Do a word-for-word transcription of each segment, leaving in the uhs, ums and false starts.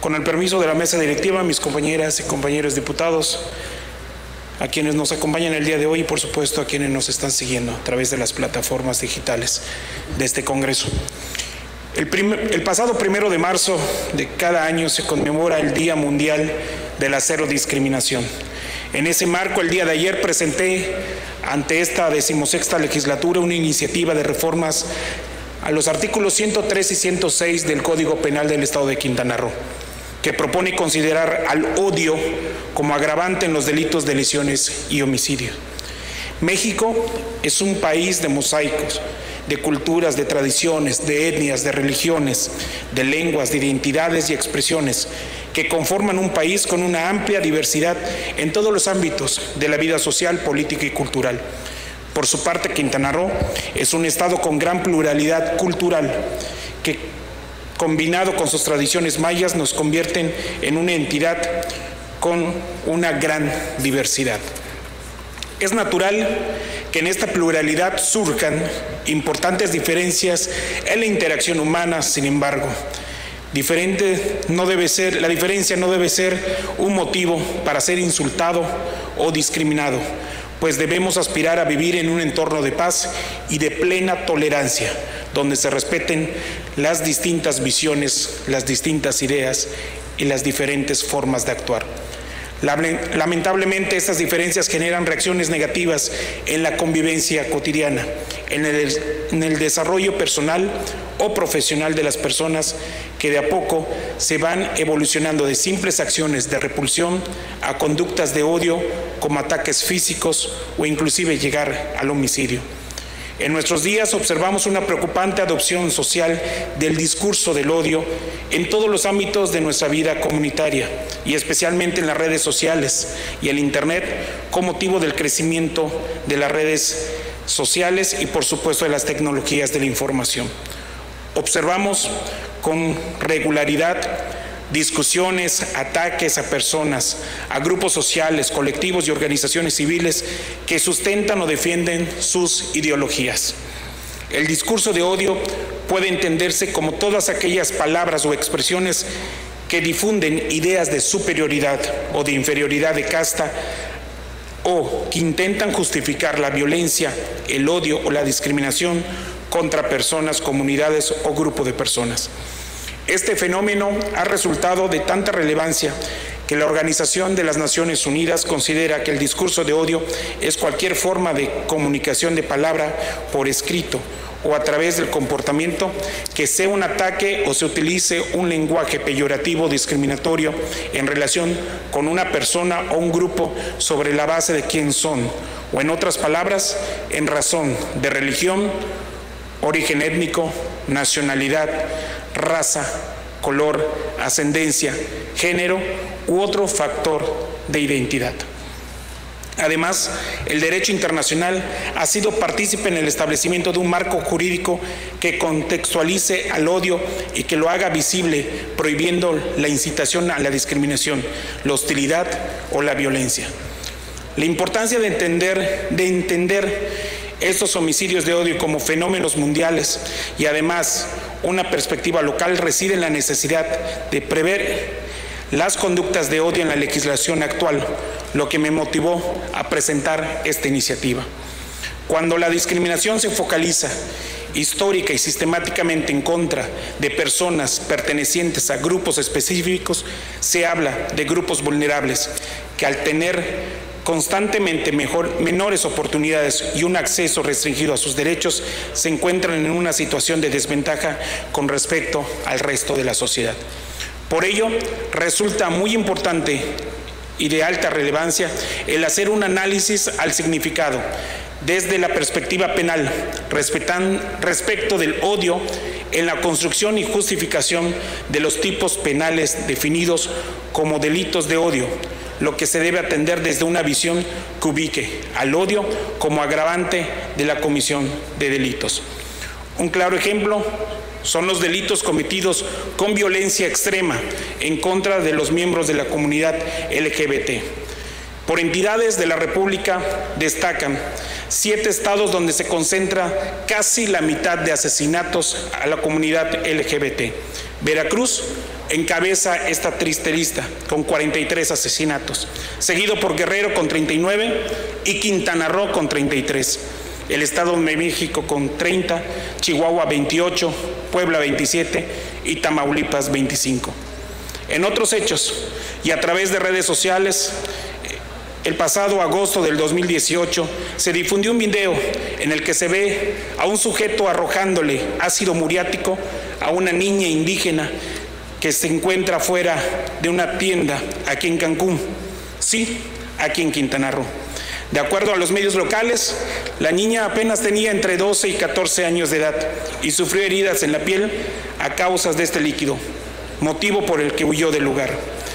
Con el permiso de la mesa directiva, mis compañeras y compañeros diputados, a quienes nos acompañan el día de hoy y por supuesto a quienes nos están siguiendo a través de las plataformas digitales de este Congreso. El, primer, el pasado primero de marzo de cada año se conmemora el Día Mundial de la Cero Discriminación. En ese marco, el día de ayer presenté ante esta decimosexta legislatura una iniciativa de reformas a los artículos ciento tres y ciento seis del Código Penal del Estado de Quintana Roo, que propone considerar al odio como agravante en los delitos de lesiones y homicidio. México es un país de mosaicos, de culturas, de tradiciones, de etnias, de religiones, de lenguas, de identidades y expresiones, que conforman un país con una amplia diversidad en todos los ámbitos de la vida social, política y cultural. Por su parte, Quintana Roo es un estado con gran pluralidad cultural que, combinado con sus tradiciones mayas, nos convierten en una entidad con una gran diversidad. Es natural que en esta pluralidad surjan importantes diferencias en la interacción humana. Sin embargo, diferente no debe ser, la diferencia no debe ser un motivo para ser insultado o discriminado, pues debemos aspirar a vivir en un entorno de paz y de plena tolerancia, donde se respeten las distintas visiones, las distintas ideas y las diferentes formas de actuar. Lamentablemente, estas diferencias generan reacciones negativas en la convivencia cotidiana, en el, en el desarrollo personal o profesional de las personas, que de a poco se van evolucionando de simples acciones de repulsión a conductas de odio, como ataques físicos o inclusive llegar al homicidio. En nuestros días observamos una preocupante adopción social del discurso del odio en todos los ámbitos de nuestra vida comunitaria y especialmente en las redes sociales y el Internet, con motivo del crecimiento de las redes sociales y por supuesto de las tecnologías de la información. Observamos con regularidad discusiones, ataques a personas, a grupos sociales, colectivos y organizaciones civiles que sustentan o defienden sus ideologías. El discurso de odio puede entenderse como todas aquellas palabras o expresiones que difunden ideas de superioridad o de inferioridad de casta, o que intentan justificar la violencia, el odio o la discriminación contra personas, comunidades o grupo de personas. Este fenómeno ha resultado de tanta relevancia que la Organización de las Naciones Unidas considera que el discurso de odio es cualquier forma de comunicación de palabra por escrito o a través del comportamiento que sea un ataque o se utilice un lenguaje peyorativo discriminatorio en relación con una persona o un grupo sobre la base de quién son, o en otras palabras, en razón de religión, origen étnico, nacionalidad, raza, color, ascendencia, género u otro factor de identidad. Además, el derecho internacional ha sido partícipe en el establecimiento de un marco jurídico que contextualice al odio y que lo haga visible, prohibiendo la incitación a la discriminación, la hostilidad o la violencia. La importancia de entender, de entender estos homicidios de odio como fenómenos mundiales y además una perspectiva local reside en la necesidad de prever las conductas de odio en la legislación actual, lo que me motivó a presentar esta iniciativa. Cuando la discriminación se focaliza histórica y sistemáticamente en contra de personas pertenecientes a grupos específicos, se habla de grupos vulnerables que al tener constantemente mejor, menores oportunidades y un acceso restringido a sus derechos, se encuentran en una situación de desventaja con respecto al resto de la sociedad. Por ello, resulta muy importante y de alta relevancia el hacer un análisis al significado desde la perspectiva penal respetan, respecto del odio en la construcción y justificación de los tipos penales definidos como delitos de odio, lo que se debe atender desde una visión que ubique al odio como agravante de la comisión de delitos. Un claro ejemplo son los delitos cometidos con violencia extrema en contra de los miembros de la comunidad L G B T. Por entidades de la República destacan siete estados donde se concentra casi la mitad de asesinatos a la comunidad L G B T: Veracruz, encabeza esta triste lista con cuarenta y tres asesinatos, seguido por Guerrero con treinta y nueve y Quintana Roo con treinta y tres. El Estado de México con treinta, Chihuahua veintiocho, Puebla veintisiete y Tamaulipas veinticinco. En otros hechos y a través de redes sociales, el pasado agosto del dos mil dieciocho se difundió un video en el que se ve a un sujeto arrojándole ácido muriático a una niña indígena que se encuentra fuera de una tienda aquí en Cancún, sí, aquí en Quintana Roo. De acuerdo a los medios locales, la niña apenas tenía entre doce y catorce años de edad y sufrió heridas en la piel a causa de este líquido, motivo por el que huyó del lugar.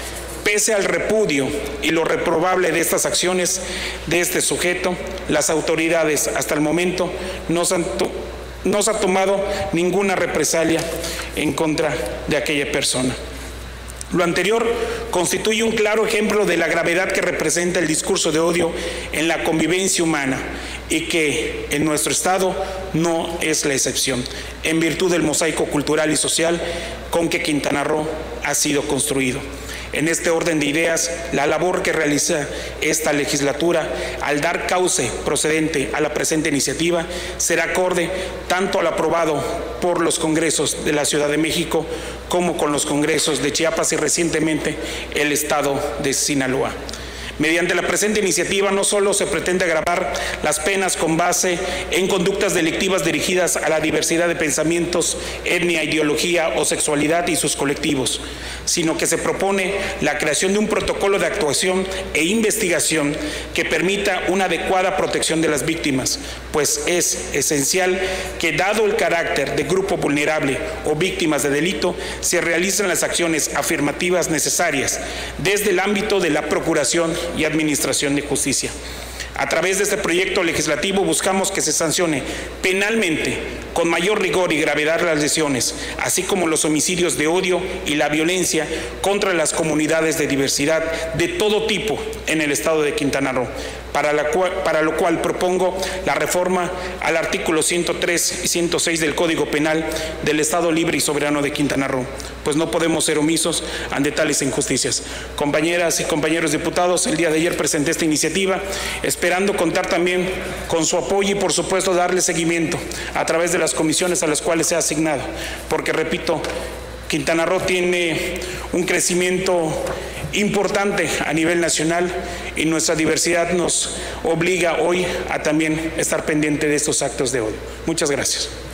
Pese al repudio y lo reprobable de estas acciones de este sujeto, las autoridades hasta el momento no se han, no se ha tomado ninguna represalia en contra de aquella persona. Lo anterior constituye un claro ejemplo de la gravedad que representa el discurso de odio en la convivencia humana y que en nuestro Estado no es la excepción, en virtud del mosaico cultural y social con que Quintana Roo ha sido construido. En este orden de ideas, la labor que realiza esta legislatura al dar cauce procedente a la presente iniciativa será acorde tanto al aprobado por los congresos de la Ciudad de México como con los congresos de Chiapas y recientemente el Estado de Sinaloa. Mediante la presente iniciativa no solo se pretende agravar las penas con base en conductas delictivas dirigidas a la diversidad de pensamientos, etnia, ideología o sexualidad y sus colectivos, sino que se propone la creación de un protocolo de actuación e investigación que permita una adecuada protección de las víctimas, pues es esencial que, dado el carácter de grupo vulnerable o víctimas de delito, se realicen las acciones afirmativas necesarias desde el ámbito de la procuración y administración de justicia. A través de este proyecto legislativo buscamos que se sancione penalmente con mayor rigor y gravedad las lesiones, así como los homicidios de odio y la violencia contra las comunidades de diversidad de todo tipo en el Estado de Quintana Roo, para, la cual, para lo cual propongo la reforma al artículo ciento tres y ciento seis del Código Penal del Estado Libre y Soberano de Quintana Roo, pues no podemos ser omisos ante tales injusticias. Compañeras y compañeros diputados, el día de ayer presenté esta iniciativa, esperando contar también con su apoyo y, por supuesto, darle seguimiento a través de las comisiones a las cuales se ha asignado, porque, repito, Quintana Roo tiene un crecimiento importante a nivel nacional y nuestra diversidad nos obliga hoy a también estar pendiente de estos actos de odio. Muchas gracias.